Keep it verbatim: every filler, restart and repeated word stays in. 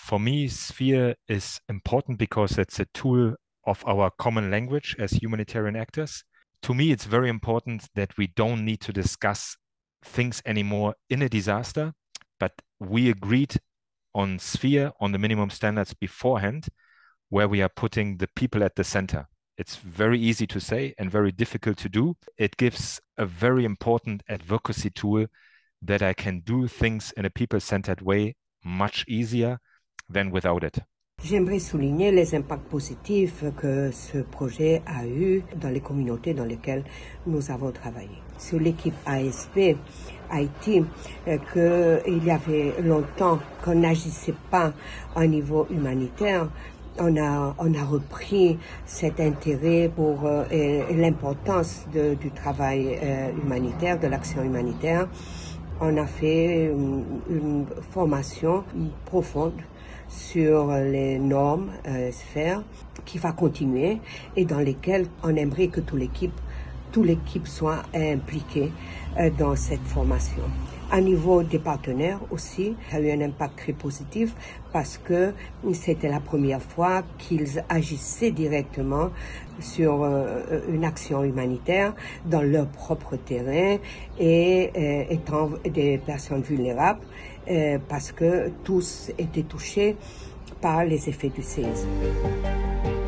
For me, Sphere is important because it's a tool of our common language as humanitarian actors. To me, it's very important that we don't need to discuss things anymore in a disaster, but we agreed on Sphere, on the minimum standards beforehand, where we are putting the people at the center. It's very easy to say and very difficult to do. It gives a very important advocacy tool that I can do things in a people-centered way much easier than without it. J'aimerais souligner les impacts positifs que ce projet a eu dans les communautés dans lesquelles nous avons travaillé. Sur l'équipe A S P Haïti, qu'il y avait longtemps qu'on n'agissait pas au niveau humanitaire, on a, on a repris cet intérêt pour euh, et, et l'importance de, du travail euh, humanitaire, de l'action humanitaire. On a fait une, une formation profonde sur les normes euh, sphères qui va continuer et dans lesquelles on aimerait que toute l'équipe, toute l'équipe soit impliquée euh, dans cette formation. À niveau des partenaires aussi, ça a eu un impact très positif parce que c'était la première fois qu'ils agissaient directement sur euh, une action humanitaire dans leur propre terrain et euh, étant des personnes vulnérables euh, parce que tous étaient touchés par les effets du séisme.